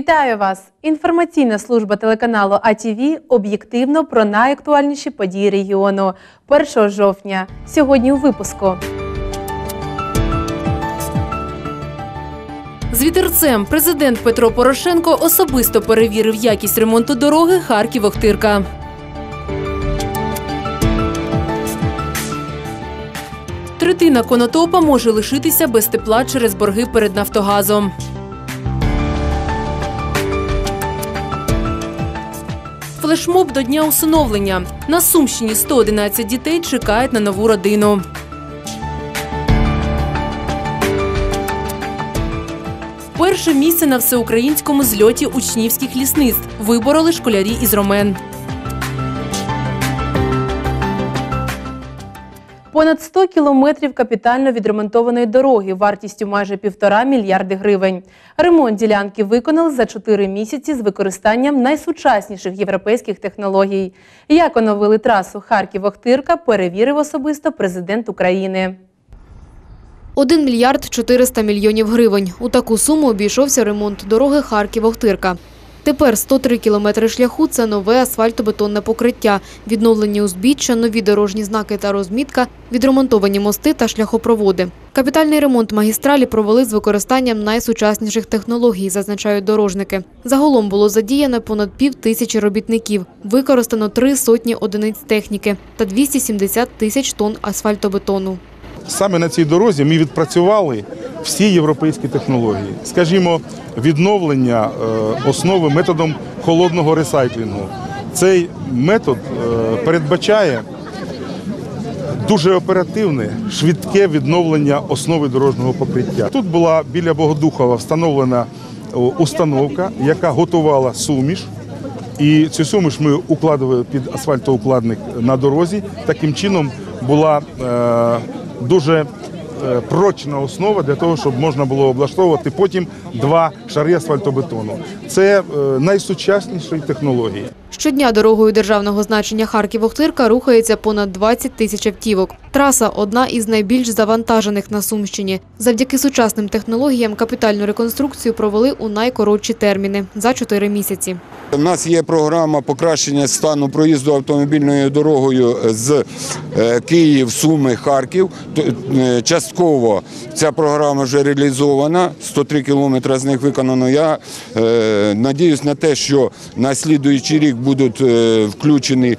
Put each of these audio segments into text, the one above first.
Вітаю вас! Інформаційна служба телеканалу АТВ об'єктивно про найактуальніші події регіону. 1 жовтня. Сьогодні у випуску. З вітерцем президент Петро Порошенко особисто перевірив якість ремонту дороги Харків-Охтирка. Третина Конотопа може лишитися без тепла через борги перед Нафтогазом. Флешмоб до Дня усиновлення. На Сумщині 111 дітей чекають на нову родину. Перше місце на всеукраїнському зльоті учнівських лісництв вибороли школярі із Ромен. Понад 100 кілометрів капітально відремонтованої дороги вартістю майже 1,5 мільярди гривень. Ремонт ділянки виконали за 4 місяці з використанням найсучасніших європейських технологій. Як оновили трасу Харків-Охтирка, перевірив особисто президент України. 1 мільярд 400 мільйонів гривень. У таку суму обійшовся ремонт дороги Харків-Охтирка. Тепер 103 кілометри шляху – це нове асфальтобетонне покриття, відновлені узбіччя, нові дорожні знаки та розмітка, відремонтовані мости та шляхопроводи. Капітальний ремонт магістралі провели з використанням найсучасніших технологій, зазначають дорожники. Загалом було задіяно понад 5000 робітників, використано 3 сотні одиниць техніки та 270 тисяч тонн асфальтобетону. Саме на цій дорозі ми відпрацювали всі європейські технології. Скажімо, відновлення основи методом холодного ресайклінгу. Цей метод передбачає дуже оперативне, швидке відновлення основи дорожнього покриття. Тут була біля Богодухова встановлена установка, яка готувала суміш. І цю суміш ми укладали під асфальтоукладник на дорозі. Таким чином була дуже прочна основа для того, щоб можна було облаштовувати потім 2 шари асфальтобетону. Це найсучасніші технології. Щодня дорогою державного значення Харків-Охтирка рухається понад 20 тисяч автівок. Траса – одна із найбільш завантажених на Сумщині. Завдяки сучасним технологіям капітальну реконструкцію провели у найкоротші терміни – за 4 місяці. У нас є програма покращення стану проїзду автомобільною дорогою з Київ, Суми, Харків. Частково ця програма вже реалізована, 103 кілометри з них виконано. Я сподіваюся на те, що на слідуючий рік будуть включені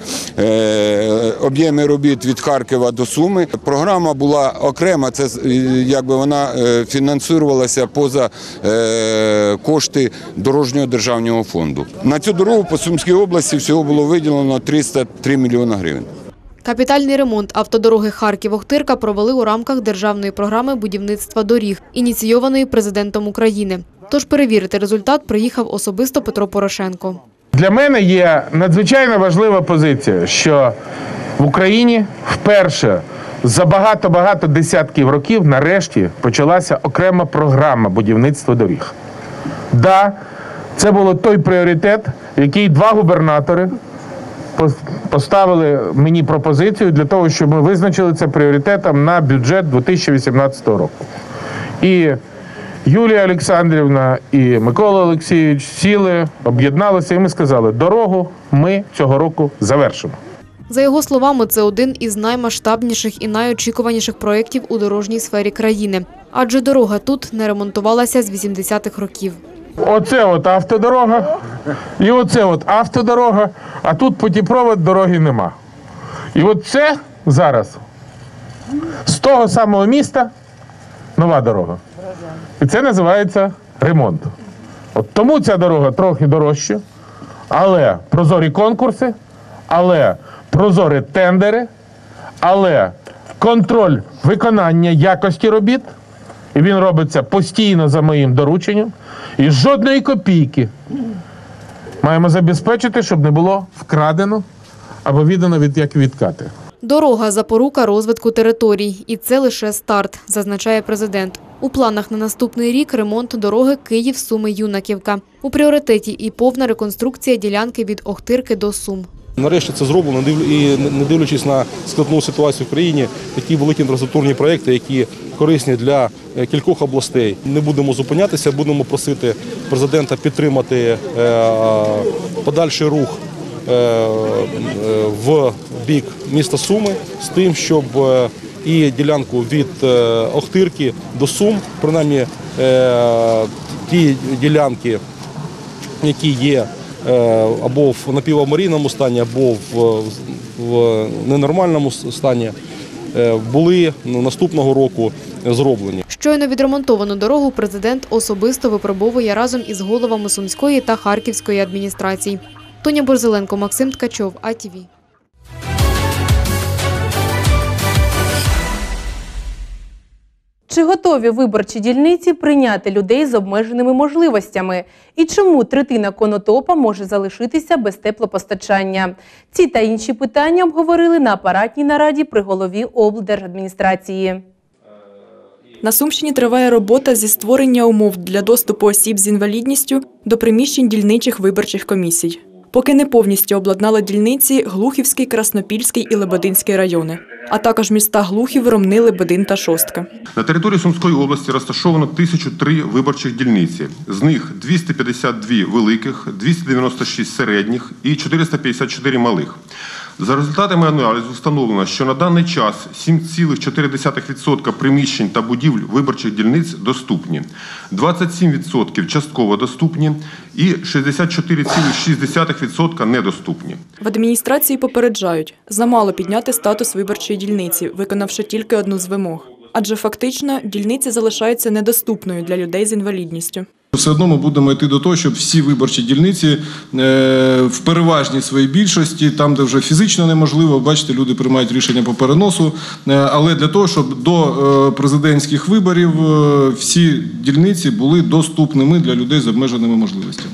об'єми робіт від Харкова до Суми. Програма була окрема, це якби вона фінансувалася поза кошти Дорожнього державного фонду. На цю дорогу по Сумській області всього було виділено 303 мільйони гривень. Капітальний ремонт автодороги Харків-Охтирка провели у рамках державної програми будівництва доріг, ініційованої президентом України. Тож перевірити результат приїхав особисто Петро Порошенко. Для мене є надзвичайно важлива позиція, що в Україні вперше за багато десятків років нарешті почалася окрема програма будівництва доріг. Да, це було той пріоритет, який 2 губернатори поставили мені пропозицію для того, щоб ми визначили це пріоритетом на бюджет 2018 року. І Юлія Олександрівна і Микола Олексійович сіли, об'єдналися і ми сказали, дорогу ми цього року завершимо. За його словами, це один із наймасштабніших і найочікуваніших проєктів у дорожній сфері країни. Адже дорога тут не ремонтувалася з 80-х років. Оце от автодорога, і оце от автодорога, а тут путепровод, дороги нема. І от це зараз з того самого міста нова дорога. І це називається ремонт. От тому ця дорога трохи дорожча, але прозорі конкурси, але прозорі тендери, але контроль виконання якості робіт, і він робиться постійно за моїм дорученням, і жодної копійки маємо забезпечити, щоб не було вкрадено або віддано як відкати. Дорога – запорука розвитку територій. І це лише старт, зазначає президент. У планах на наступний рік ремонт дороги Київ-Суми-Юнаківка. У пріоритеті і повна реконструкція ділянки від Охтирки до Сум. Нарешті це зроблено, і не дивлячись на складну ситуацію в країні, такі великі інфраструктурні проекти, які корисні для кількох областей. Не будемо зупинятися, будемо просити президента підтримати подальший рух в бік міста Суми з тим, щоб і ділянку від Охтирки до Сум, принаймні ті ділянки, які є або в напіваварійному стані, або в ненормальному стані, були наступного року зроблені. Щойно відремонтовану дорогу президент особисто випробовує разом із головами Сумської та Харківської адміністрацій. Тоня Борзеленко, Максим Ткачов, АТВ. Чи готові виборчі дільниці прийняти людей з обмеженими можливостями? І чому третина Конотопа може залишитися без теплопостачання? Ці та інші питання обговорили на апаратній нараді при голові облдержадміністрації. На Сумщині триває робота зі створення умов для доступу осіб з інвалідністю до приміщень дільничих виборчих комісій. Поки не повністю обладнали дільниці Глухівський, Краснопільський і Лебединський райони, а також міста Глухів, Ромни, Лебедин та Шостка. На території Сумської області розташовано 1003 виборчих дільниці. З них 252 великих, 296 середніх і 454 малих. За результатами аналізу встановлено, що на даний час 7,4% приміщень та будівель виборчих дільниць доступні, 27% частково доступні і 64,6% недоступні. В адміністрації попереджають, замало підняти статус виборчої дільниці, виконавши тільки одну з вимог. Адже фактично дільниця залишається недоступною для людей з інвалідністю. Все одно ми будемо йти до того, щоб всі виборчі дільниці в переважній своїй більшості, там, де вже фізично неможливо, бачите, люди приймають рішення по переносу, але для того, щоб до президентських виборів всі дільниці були доступними для людей з обмеженими можливостями.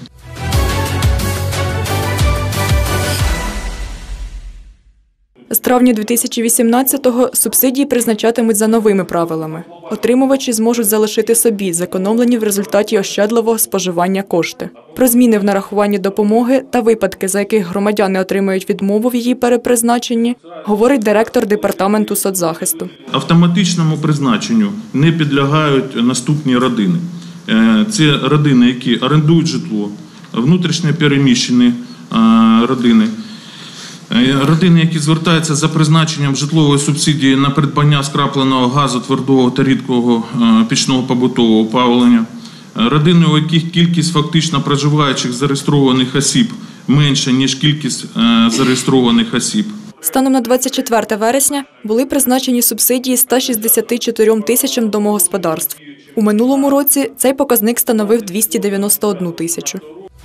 З травня 2018-го субсидії призначатимуть за новими правилами. Отримувачі зможуть залишити собі зекономлені в результаті ощадливого споживання кошти. Про зміни в нарахуванні допомоги та випадки, за яких громадяни отримають відмову в її перепризначенні, говорить директор департаменту соцзахисту. Автоматичному призначенню не підлягають наступні родини. Це родини, які орендують житло, внутрішньо переміщені родини, родини, які звертаються за призначенням житлової субсидії на придбання скрапленого газу, твердого та рідкого пічного побутового опалення, родини, у яких кількість фактично проживаючих зареєстрованих осіб менша, ніж кількість зареєстрованих осіб. Станом на 24 вересня були призначені субсидії 164 тисячам домогосподарств. У минулому році цей показник становив 291 тисячу.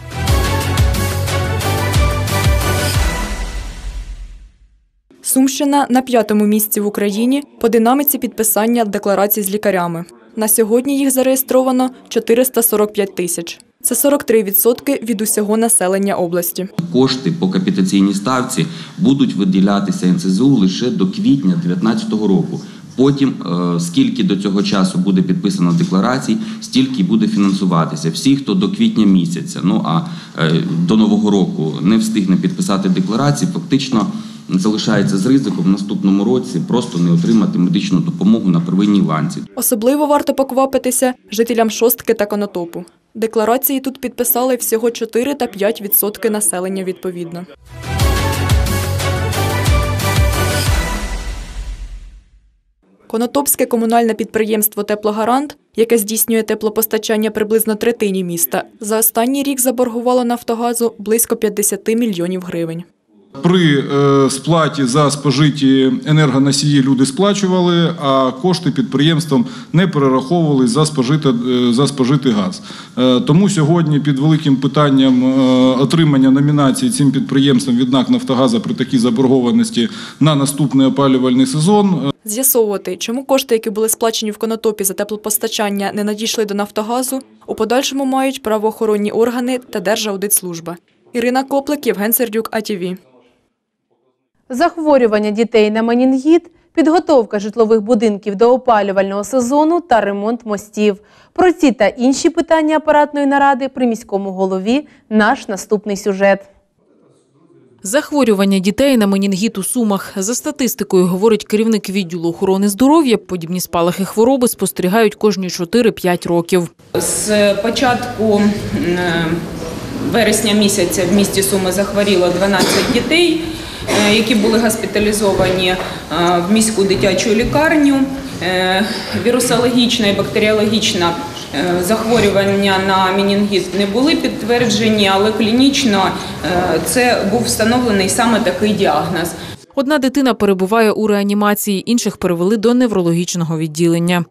Сумщина на 5-му місці в Україні по динаміці підписання декларацій з лікарями. На сьогодні їх зареєстровано 445 тисяч. Це 43% від усього населення області. Кошти по капітаційній ставці будуть виділятися НСЗУ лише до квітня 2019 року. Потім, скільки до цього часу буде підписано декларацій, стільки буде фінансуватися. Всі, хто до квітня місяця, до Нового року не встигне підписати декларації, фактично залишається з ризиком в наступному році просто не отримати медичну допомогу на первинній ланці. Особливо варто поквапитися жителям Шостки та Конотопу. Декларації тут підписали всього 4 та 5% населення відповідно. Конотопське комунальне підприємство «Теплогарант», яке здійснює теплопостачання приблизно третині міста, за останній рік заборгувало «Нафтогазу» близько 50 мільйонів гривень. При сплаті за спожиті енергоносії люди сплачували, а кошти підприємствам не перераховували за спожитий газ. Тому сьогодні під великим питанням отримання номінації цим підприємствам від НАК «Нафтогаза» при такій заборгованості на наступний опалювальний сезон. З'ясовувати, чому кошти, які були сплачені в Конотопі за теплопостачання, не надійшли до «Нафтогазу», у подальшому мають правоохоронні органи та Держаудитслужба. Ірина Коплик, Євген Сердюк, АТВ. Захворювання дітей на менінгіт, підготовка житлових будинків до опалювального сезону та ремонт мостів. Про ці та інші питання апаратної наради при міському голові наш наступний сюжет. Захворювання дітей на менінгіт у Сумах. За статистикою, говорить керівник відділу охорони здоров'я, подібні спалахи хвороби спостерігають кожні 4-5 років. З початку вересня місяця в місті Суми захворіло 12 дітей, які були госпіталізовані в міську дитячу лікарню. Вірусологічна і бактеріологічна захворювання на менінгіт не були підтверджені, але клінічно це був встановлений саме такий діагноз. Одна дитина перебуває у реанімації, інших перевели до неврологічного відділення.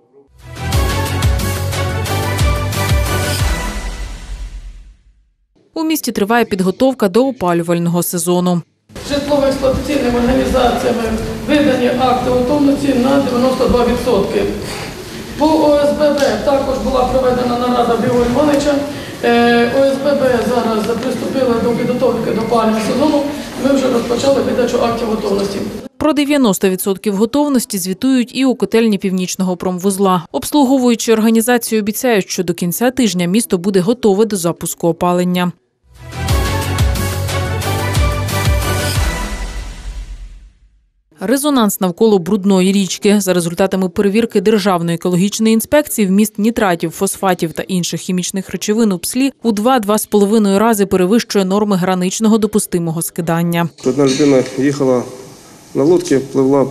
У місті триває підготовка до опалювального сезону. Житлово-експлуатаційними організаціями видані акти готовності на 92%. По ОСББ також була проведена нарада Григорія Івановича. ОСББ зараз приступили до підготовки до опалювального сезону. Ми вже розпочали видачу актів готовності. Про 90% готовності звітують і у котельні Північного промвузла. Обслуговуючі організації обіцяють, що до кінця тижня місто буде готове до запуску опалення. Резонанс навколо Брудної річки. За результатами перевірки Державної екологічної інспекції вміст нітратів, фосфатів та інших хімічних речовин у Пслі у 2–2,5 рази перевищує норми граничного допустимого скидання. Одна людина їхала на лодці, пливла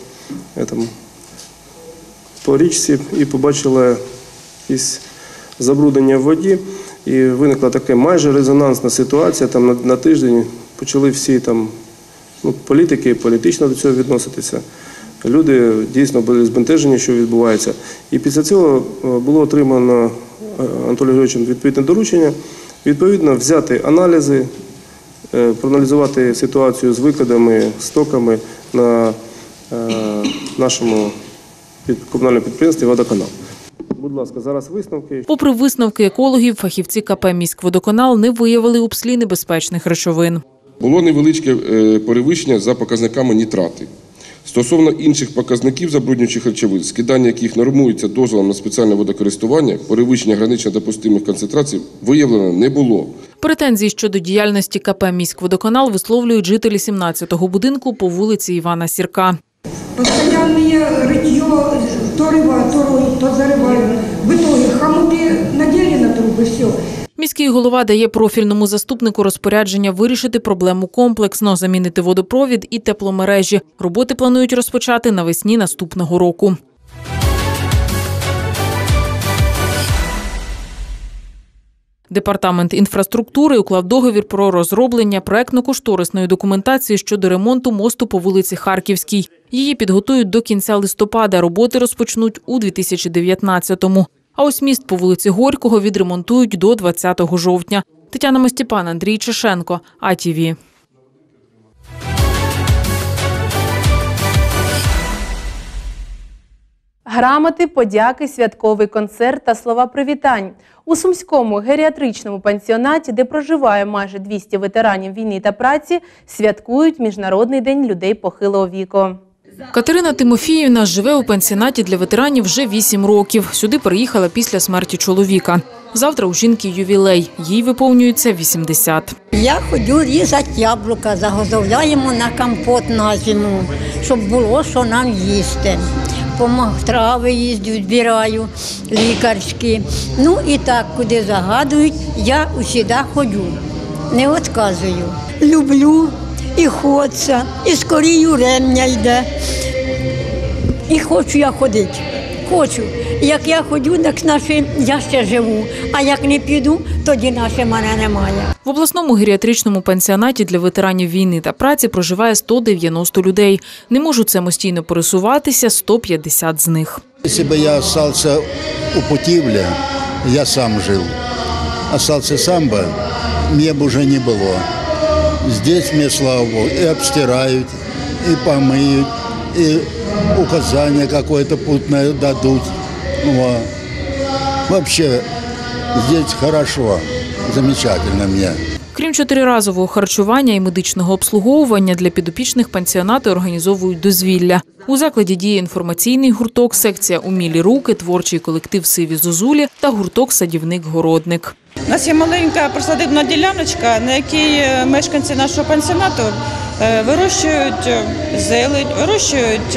по річці і побачила якісь забруднення в воді. І виникла така майже резонансна ситуація. Там на тиждень почали всі політики політично до цього відноситися. Люди дійсно були збентежені, що відбувається. І після цього було отримано Анатолієм Григоровичем відповідне доручення, відповідно взяти аналізи, проаналізувати ситуацію з викидами, стоками на нашому комунальному підприємстві «Водоканал». Будь ласка, зараз висновки. Попри висновки екологів, фахівці КП «Міськводоканал» не виявили у Пслі небезпечних речовин. Було невеличке перевищення за показниками нітрати. Стосовно інших показників забруднюючих речовин, скидання яких нормується дозволом на спеціальне водокористування, перевищення гранично допустимих концентрацій виявлено не було. Претензії щодо діяльності КП «Міськводоканал» висловлюють жителі 17-го будинку по вулиці Івана Сірка. Постоянное рытье, то рыба, то роют, то зарывают. В итоге хомуты надели на трубы, все. Міський голова дає профільному заступнику розпорядження вирішити проблему комплексно, замінити водопровід і тепломережі. Роботи планують розпочати навесні наступного року. Департамент інфраструктури уклав договір про розроблення проектно-кошторисної документації щодо ремонту мосту по вулиці Харківській. Її підготують до кінця листопада, роботи розпочнуть у 2019-му. А ось міст по вулиці Горького відремонтують до 20 жовтня. Тетяна Мостіпан, Андрій Чешенко, АТВ. Грамоти, подяки, святковий концерт та слова привітань. У Сумському геріатричному пансіонаті, де проживає майже 200 ветеранів війни та праці, святкують Міжнародний день людей похилого віку. Катерина Тимофіївна живе у пансіонаті для ветеранів вже 8 років. Сюди переїхала після смерті чоловіка. Завтра у жінки ювілей. Їй виповнюється 80. Я ходжу різати яблука, заготовляємо на компот на зиму, щоб було, що нам їсти. Трави їздю, збираю, лікарські. Ну і так, куди загадують, я усюди ходжу, не відказую. Люблю і хочеться, і скорію ремня йде. І хочу я ходити, хочу. Як я ходжу, так я ще живу, а як не піду, тоді наше мене немає. В обласному геріатричному пансіонаті для ветеранів війни та праці проживає 190 людей. Не можуть самостійно пересуватися 150 з них. Якщо б я залишився у Путівлі, я сам жив. Залишився сам би, мене б вже не було. Здесь мне, слава Богу, и обстирают, и помыют, и указания какое-то путное дадут. Вообще, здесь хорошо, замечательно мне. Крім чотириразового харчування і медичного обслуговування, для підопічних пансіонату організовують дозвілля. У закладі діє інформаційний гурток, секція «Умілі руки», творчий колектив «Сиві зозулі» та гурток «Садівник-городник». У нас є маленька присадибна діляночка, на якій мешканці нашого пансіонату вирощують зелень, вирощують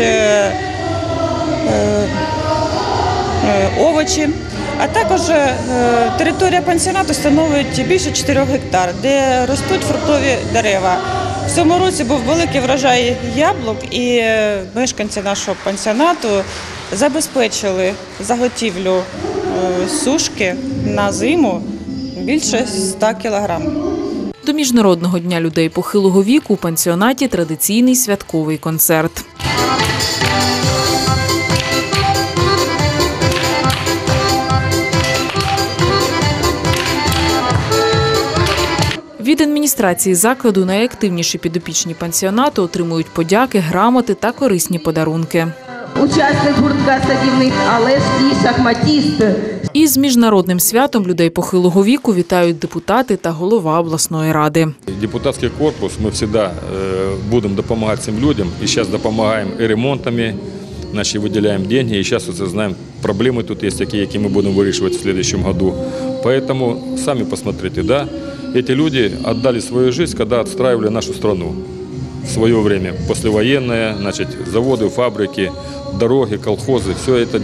овочі. А також територія пансіонату становить більше 4 гектар, де ростуть фруктові дерева. В цьому році був великий врожай яблук, і мешканці нашого пансіонату забезпечили заготівлю сушки на зиму більше 100 кілограмів. До Міжнародного дня людей похилого віку у пансіонаті традиційний святковий концерт. Від адміністрації закладу найактивніші підопічні пансіонату отримують подяки, грамоти та корисні подарунки. Учасник гуртка садівник, але ж і шахматіст. Із Міжнародним святом людей похилого віку вітають депутати та голова обласної ради. Депутатський корпус, ми завжди будемо допомагати цим людям. І зараз допомагаємо і ремонтами, виділяємо гроші. І зараз знаємо, проблеми тут є такі, які ми будемо вирішувати в наступному році. Тому самі посмотрите, да? Эти люди отдали свою жизнь, когда отстраивали нашу страну в свое время, послевоенное, заводы, фабрики, дороги, колхозы, все это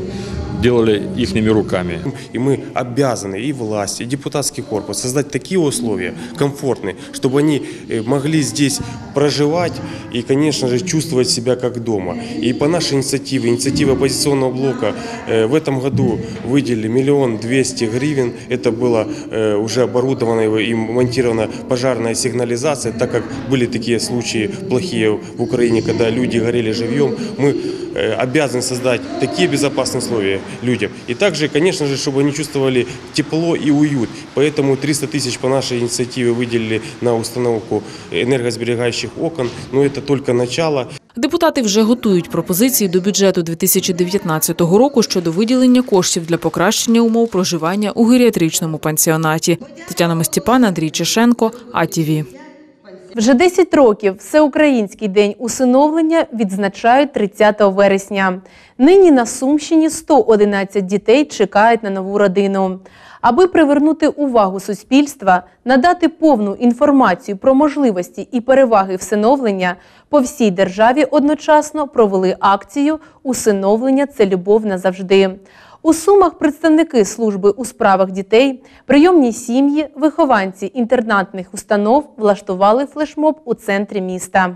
делали ихними руками. И мы обязаны, и власть, и депутатский корпус, создать такие условия комфортные, чтобы они могли здесь проживать и, конечно же, чувствовать себя как дома. И по нашей инициативе оппозиционного блока в этом году выделили 1 200 000 гривен. Это было уже оборудована и монтирована пожарная сигнализация, так как были такие случаи плохие в Украине, когда люди горели живьем. Мы обязаны создать такие безопасные условия людям. И также, конечно же, чтобы они чувствовали тепло и уют. Поэтому 300 000 по нашей инициативе выделили на установку энергосберегающих окон. Но это только начало. Депутати вже готують пропозиції до бюджету 2019 року щодо виділення коштів для покращення умов проживання у геріатричному пансіонаті. Тетяна Мостіпан, Андрій Чешенко, АТВ. Вже 10 років Всеукраїнський день усиновлення відзначають 30 вересня. Нині на Сумщині 111 дітей чекають на нову родину. Аби привернути увагу суспільства, надати повну інформацію про можливості і переваги всиновлення, по всій державі одночасно провели акцію «Усиновлення – це любов назавжди». У Сумах представники служби у справах дітей, прийомні сім'ї, вихованці інтернатних установ влаштували флешмоб у центрі міста.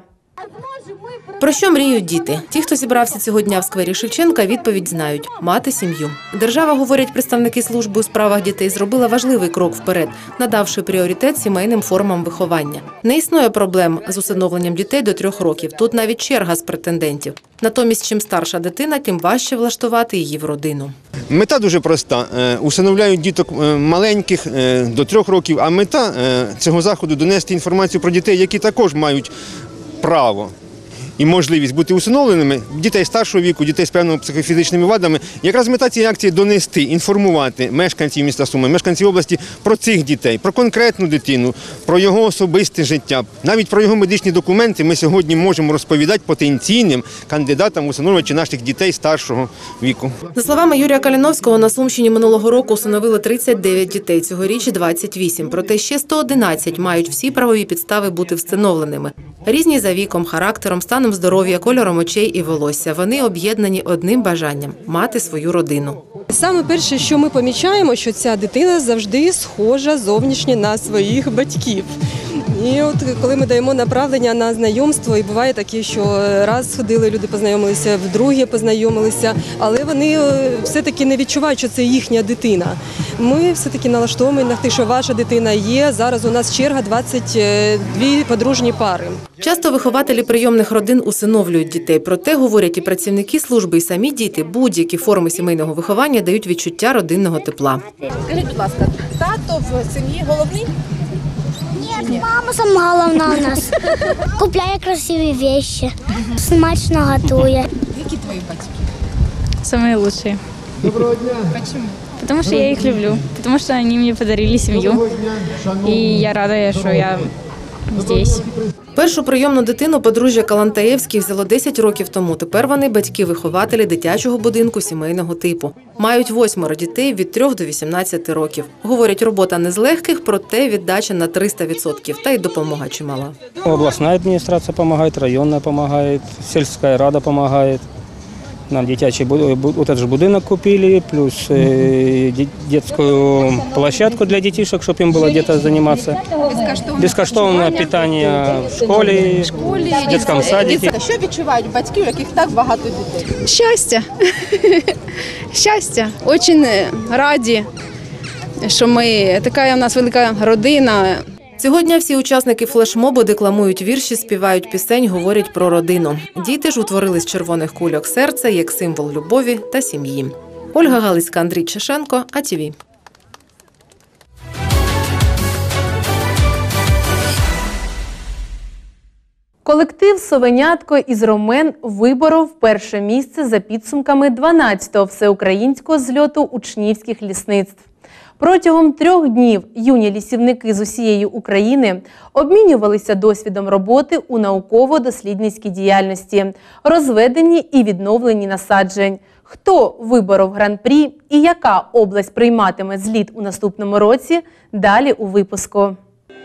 Про що мріють діти? Ті, хто зібрався цього дня в сквері Шевченка, відповідь знають – мати сім'ю. Держава, говорять представники служби у справах дітей, зробила важливий крок вперед, надавши пріоритет сімейним формам виховання. Не існує проблем з усиновленням дітей до 3 років. Тут навіть черга з претендентів. Натомість, чим старша дитина, тим важче влаштувати її в родину. Мета дуже проста. Усиновляють діток маленьких до 3 років, а мета цього заходу – донести інформацію про дітей, які також мають право і можливість бути усиновленими, дітей старшого віку, дітей з певними психофізичними вадами. Якраз мета цієї акції – донести, інформувати мешканців міста Суми, мешканців області про цих дітей, про конкретну дитину, про його особисте життя. Навіть про його медичні документи ми сьогодні можемо розповідати потенційним кандидатам усиновлювачі наших дітей старшого віку. За словами Юрія Каліновського, на Сумщині минулого року усиновили 39 дітей, цьогоріч 28. Проте ще 111 мають всі правові підстави бути всиновленими. Різні за віком, характером, станом здоров'я, кольором очей і волосся. Вони об'єднані одним бажанням – мати свою родину. Саме перше, що ми помічаємо, що ця дитина завжди схожа зовнішньо на своїх батьків. І от коли ми даємо направлення на знайомство, і буває таке, що раз сходили, люди познайомилися, вдруге познайомилися, але вони все-таки не відчувають, що це їхня дитина. Ми все-таки налаштовуємо на те, що ваша дитина є. Зараз у нас черга 22 подружні пари. Часто вихователі прийомних родин усиновлюють дітей. Проте, говорять і працівники служби, і самі діти, будь-які форми сімейного виховання дають відчуття родинного тепла. Скажіть, будь ласка, тато в сім'ї головний? Ні, мама сама головна у нас. Купляє красиві речі, смачно готує. Які твої батьки? Самые лучшие. Доброго дня. Почему? Потому что я их люблю. Потому что они мне подарили семью. И я рада, что я здесь. Першу прийомну дитину подружжя Калантаєвських взяло 10 років тому. Тепер вони батьки-вихователі дитячого будинку сімейного типу. Мають 8 дітей від 3 до 18 років. Говорять, робота не з легких, проте віддача на 300%. Та й допомога чимала. Областная администрация помогает, районная помогает, сельская рада помогает. Нам дитячий вот этот же будинок купили, плюс детскую площадку для детишек, чтобы им было где-то заниматься. Безкоштовне питання в школі, в дитячому садику. Що відчувають батьки, у яких так багато дітей? Щастя. Щастя. Дуже раді, що така у нас велика родина. Цього дня всі учасники флешмобу декламують вірші, співають пісень, говорять про родину. Діти ж утворили з червоних кульок серце як символ любові та сім'ї. Ольга Галицька, Андрій Чешенко, АТВ. Колектив «Совенятко» із Ромен виборов перше місце за підсумками 12-го всеукраїнського зльоту учнівських лісництв. Протягом 3 днів юні лісівники з усієї України обмінювалися досвідом роботи у науково-дослідницькій діяльності, розведенні і відновленні насаджень. Хто виборов гран-прі і яка область прийматиме зліт у наступному році – далі у випуску.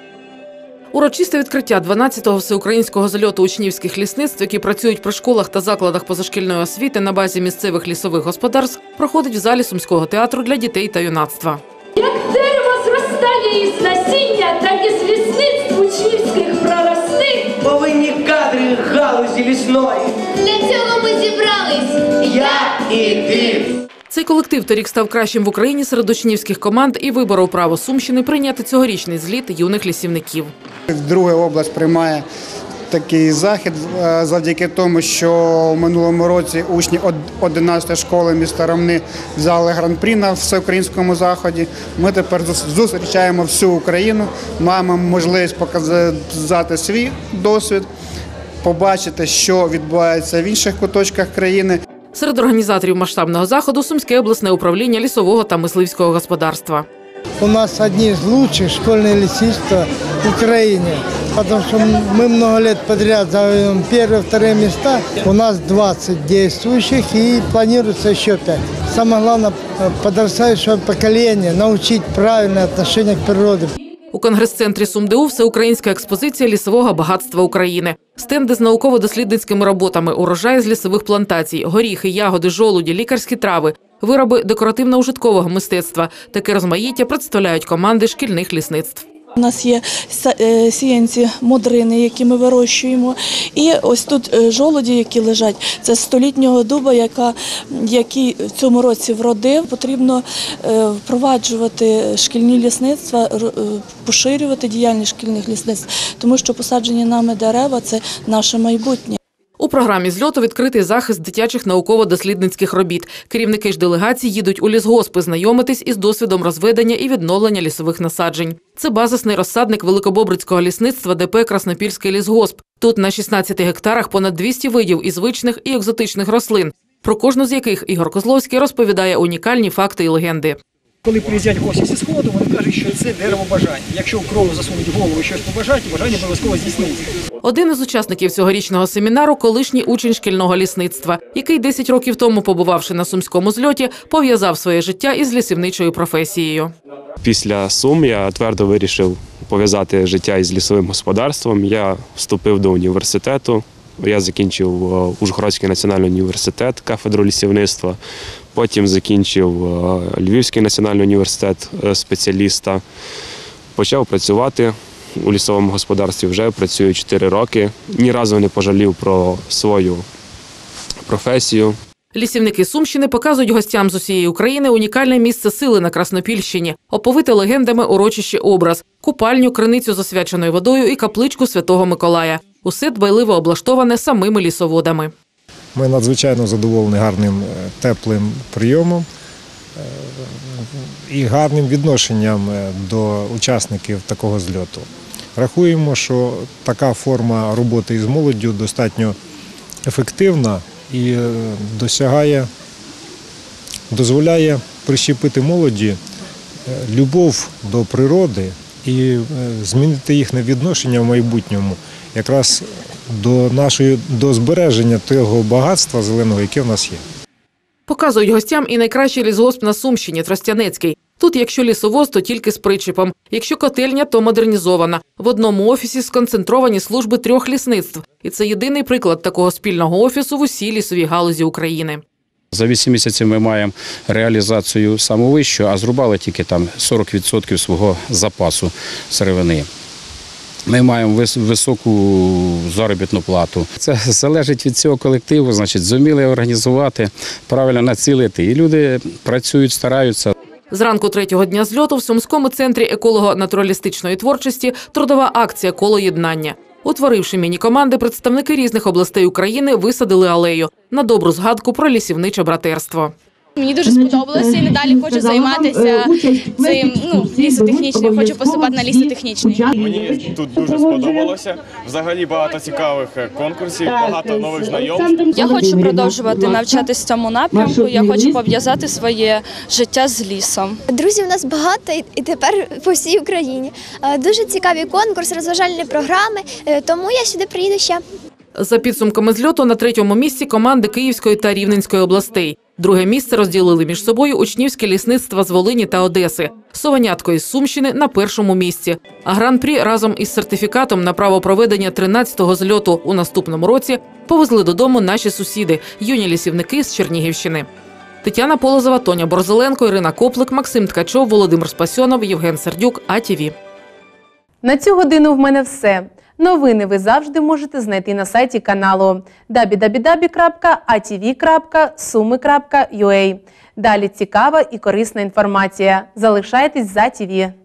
Урочисте відкриття 12-го всеукраїнського зальоту учнівських лісництв, які працюють при школах та закладах позашкільної освіти на базі місцевих лісових господарств, проходить в залі Сумського театру для дітей та юнацтва. Як дерево зростає із насіння, так і з лісництв учнівських прорости. Повинні кадри галузі лісної. Для цього ми зібрались. Я і ти. Цей колектив торік став кращим в Україні серед учнівських команд і виборов право Сумщини прийняти цьогорічний зліт юних лісівників. Друга область приймає такий захід завдяки тому, що в минулому році учні 11 школи міста Ромни взяли гран-прі на всеукраїнському заході. Ми тепер зустрічаємо всю Україну, маємо можливість показати свій досвід, побачити, що відбувається в інших куточках країни. Серед організаторів масштабного заходу Сумське обласне управління лісового та мисливського господарства. У нас одни из лучших школьных лесистов в Украине, потому что мы много лет подряд занимаем первые, вторые места. У нас 20 действующих и планируется еще 5. Самое главное – подрастающее поколение научить правильное отношение к природе. У конгрес-центрі СумДУ всеукраїнська експозиція лісового багатства України. Стенди з науково-дослідницькими роботами, урожай з лісових плантацій, горіхи, ягоди, жолуді, лікарські трави, вироби декоративно-ужиткового мистецтва. Таке розмаїття представляють команди шкільних лісництв. У нас є сіянці модрини, які ми вирощуємо. І ось тут жолуді, які лежать. Це з столітнього дуба, який в цьому році вродив. Потрібно впроваджувати шкільні лісництва, поширювати діяльність шкільних лісництв, тому що посаджені нами дерева – це наше майбутнє. У програмі зльоту відкритий захист дитячих науково-дослідницьких робіт. Керівники ж делегацій їдуть у лісгоспи знайомитись із досвідом розведення і відновлення лісових насаджень. Це базисний розсадник Великобобрицького лісництва ДП «Краснопільський лісгосп». Тут на 16 гектарах понад 200 видів і звичних, і екзотичних рослин, про кожну з яких Ігор Козловський розповідає унікальні факти і легенди. Коли приїздять гості зі Сходу, вони кажуть, що це дерево бажань. Якщо в кров засунуть в голову і щось побажають, бажання обов'язково здійсниться. Один із учасників цьогорічного семінару – колишній учень шкільного лісництва, який 10 років тому, побувавши на сумському зльоті, пов'язав своє життя із лісівничою професією. Після Сум я твердо вирішив пов'язати життя із лісовим господарством. Я вступив до університету. Я закінчив Ужгородський національний університет, кафедру лісівництва. Потім закінчив Львівський національний університет спеціаліста. Почав працювати у лісовому господарстві, вже працюю 4 роки. Ні разу не пожалів про свою професію. Лісівники Сумщини показують гостям з усієї України унікальне місце сили на Краснопільщині, оповите легендами урочище образ, купальню, криницю з освяченою водою і капличку Святого Миколая. Усе дбайливо облаштоване самими лісоводами. Ми надзвичайно задоволені гарним, теплим прийомом і гарним відношенням до учасників такого зльоту. Рахуємо, що така форма роботи із молоддю достатньо ефективна і дозволяє прищепити молоді любов до природи і змінити їхнє відношення в майбутньому якраз до збереження того багатства зеленого, яке в нас є. Показують гостям і найкращий лісгосп на Сумщині – Тростянецький. Тут, якщо лісовоз, то тільки з причепом. Якщо котельня, то модернізована. В одному офісі сконцентровані служби 3 лісництв. І це єдиний приклад такого спільного офісу в усій лісовій галузі України. За 8 місяців ми маємо реалізацію саму вищу, а зрубали тільки там 40% свого запасу сировини. Ми маємо високу заробітну плату. Це залежить від цього колективу, значить, зуміли організувати, правильно націлити. І люди працюють, стараються. Зранку 3-го дня зльоту в Сумському центрі еколого-натуралістичної творчості трудова акція «Коло єднання». Утворивши міні-команди, представники різних областей України висадили алею на добру згадку про лісівниче братерство. Мені дуже сподобалося і надалі хочу займатися цим лісотехнічним, хочу поступати на лісотехнічний. Мені тут дуже сподобалося. Взагалі багато цікавих конкурсів, багато нових знайомств. Я хочу продовжувати навчатися в цьому напрямку, я хочу пов'язати своє життя з лісом. Друзів у нас багато і тепер по всій Україні. Дуже цікаві конкурси, розважальні програми, тому я сюди приїду ще. За підсумками зльоту на 3-му місці команди Київської та Рівненської областей. 2-ге місце розділили між собою учнівські лісництва з Волині та Одеси. Сованятко із Сумщини на 1-му місці. А гран-прі разом із сертифікатом на право проведення 13-го зльоту у наступному році повезли додому наші сусіди – юні лісівники з Чернігівщини. Тетяна Полозова, Тоня Борзеленко, Ірина Коплик, Максим Ткачов, Володимир Спасьонов, Євген Сердюк, АТВ. На цю годину в мене все. Новини ви завжди можете знайти на сайті каналу www.atv.sumy.ua. Далі цікава і корисна інформація. Залишайтесь за ТВ.